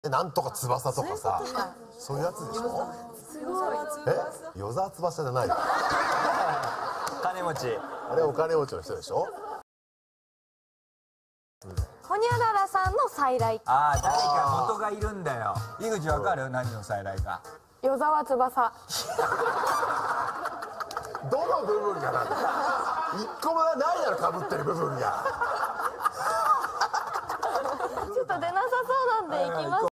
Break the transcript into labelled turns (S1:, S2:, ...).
S1: なんとか翼とかさ、そういうやつでしょ。与沢翼じゃないよ。
S2: 金持ち。
S1: あれお金持ちの人でしょ。
S3: ホニャララさんの再来。
S2: ああ、誰か元がいるんだよ。井口わかる？何の再来か。
S3: 与沢翼。
S1: どの部分がなんだ。一個もないだろ、かぶってる部分が。
S3: ちょっと出なさそうなんで行きます。